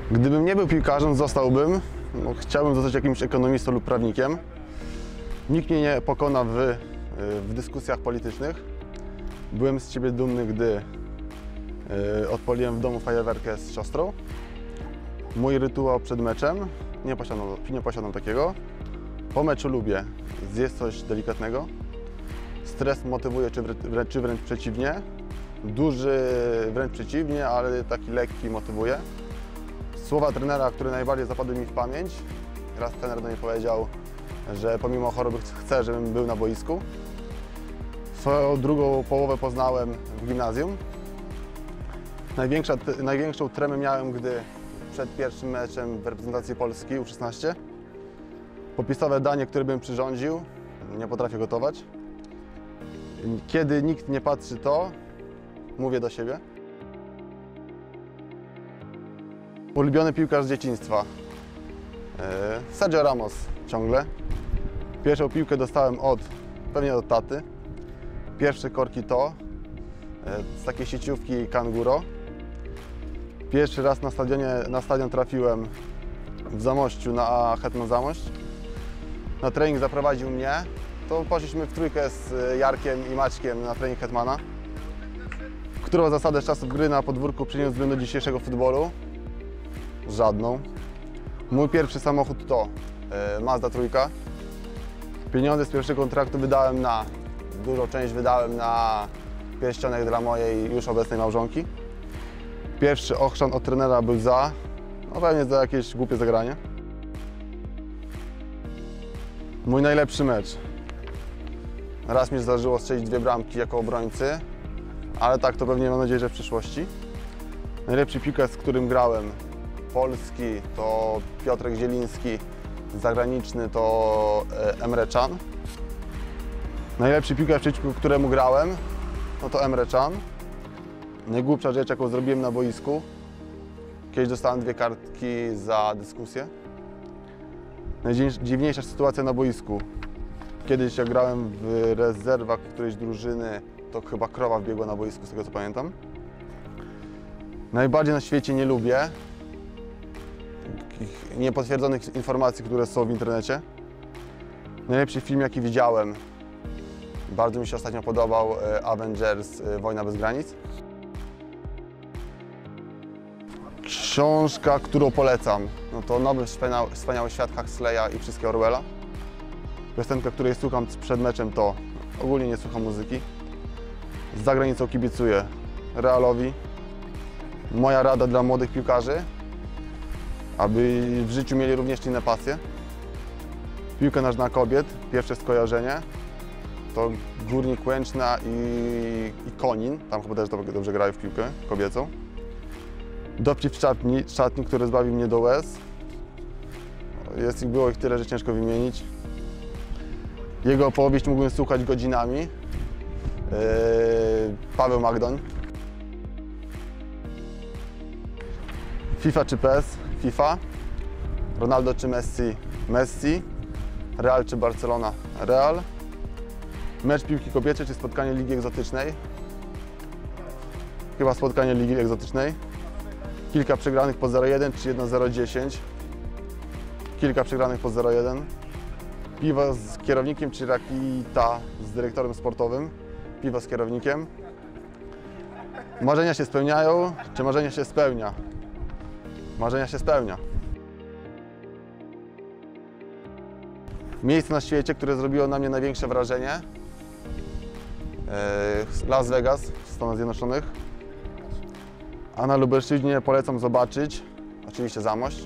Gdybym nie był piłkarzem, zostałbym, chciałbym zostać jakimś ekonomistą lub prawnikiem. Nikt mnie nie pokona w dyskusjach politycznych. Byłem z siebie dumny, gdy odpaliłem w domu fajerwerkę z siostrą. Mój rytuał przed meczem, nie posiadam takiego. Po meczu lubię zjeść coś delikatnego. Stres motywuje, czy wręcz przeciwnie. Duży wręcz przeciwnie, ale taki lekki motywuje. Słowa trenera, które najbardziej zapadły mi w pamięć. Raz trener do mnie powiedział, że pomimo choroby chce, żebym był na boisku. Swoją drugą połowę poznałem w gimnazjum. Największą tremę miałem, gdy przed pierwszym meczem w reprezentacji Polski U16 popisowe danie, które bym przyrządził, nie potrafię gotować. Kiedy nikt nie patrzy, to mówię do siebie. Ulubiony piłkarz z dzieciństwa. Sergio Ramos ciągle. Pierwszą piłkę dostałem pewnie od taty. Pierwsze korki to z takiej sieciówki Kanguro. Pierwszy raz na stadion trafiłem w Zamościu na Hetman Zamość. Na trening zaprowadził mnie. To poszliśmy w trójkę z Jarkiem i Maćkiem na trening Hetmana. Którą zasadę z czasów gry na podwórku przeniósłbym do dzisiejszego futbolu? Żadną. Mój pierwszy samochód to Mazda trójka. Pieniądze z pierwszego kontraktu dużą część wydałem na pierścionek dla mojej już obecnej małżonki. Pierwszy ochrzan od trenera był pewnie za jakieś głupie zagranie. Mój najlepszy mecz. Raz mi się zdarzyło strzelić 2 bramki jako obrońcy, ale tak to pewnie mam nadzieję, że w przyszłości. Najlepszy piłkarz, z którym grałem, polski, to Piotrek Zieliński, zagraniczny to Emre Can. Najlepszy piłkarz, przeciwko któremu grałem, no to Emre Can. Najgłupsza rzecz, jaką zrobiłem na boisku. Kiedyś dostałem 2 kartki za dyskusję. Najdziwniejsza sytuacja na boisku. Kiedyś jak grałem w rezerwach którejś drużyny, to chyba krowa wbiegła na boisku, z tego co pamiętam. Najbardziej na świecie nie lubię niepotwierdzonych informacji, które są w internecie. Najlepszy film, jaki widziałem, bardzo mi się ostatnio podobał, Avengers Wojna bez granic. Książka, którą polecam, no to Nowy Wspaniały Świat Huxleya i wszystkie Orwella. Piosenka, której słucham przed meczem, to ogólnie nie słucham muzyki. Z zagranicą kibicuję Realowi. Moja rada dla młodych piłkarzy, aby w życiu mieli również inne pasje. Piłka nożna kobiet, pierwsze skojarzenie to Górnik Łęczna i Konin, tam chyba też dobrze grają w piłkę kobiecą. Dowcip w szatni, który zbawił mnie do łez. Było ich tyle, że ciężko wymienić. Jego opowieść mógłbym słuchać godzinami. Paweł Magdoń. FIFA czy PES? FIFA. Ronaldo czy Messi? Messi. Real czy Barcelona? Real. Mecz piłki kobiecej czy spotkanie Ligi Egzotycznej? Chyba spotkanie Ligi Egzotycznej. Kilka przegranych po 0-1 czy 1-0-10? Kilka przegranych po 0-1. Piwo z kierownikiem czy rakita z dyrektorem sportowym? Piwo z kierownikiem. Marzenia się spełniają, czy marzenia się spełnia? Marzenia się spełnia. Miejsce na świecie, które zrobiło na mnie największe wrażenie. Las Vegas w Stanach Zjednoczonych. A na Lubelszczyźnie polecam zobaczyć, oczywiście Zamość.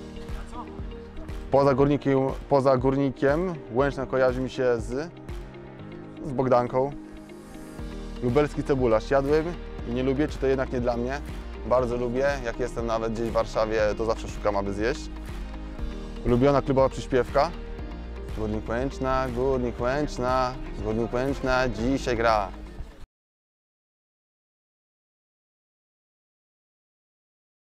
Poza Górnikiem Łęczna kojarzy mi się z Bogdanką. Lubelski cebularz jadłem i nie lubię, czy to jednak nie dla mnie. Bardzo lubię, jak jestem nawet gdzieś w Warszawie, to zawsze szukam, aby zjeść. Ulubiona klubowa przyśpiewka. Górnik Łęczna, Górnik Łęczna, Górnik Łęczna, dzisiaj gra.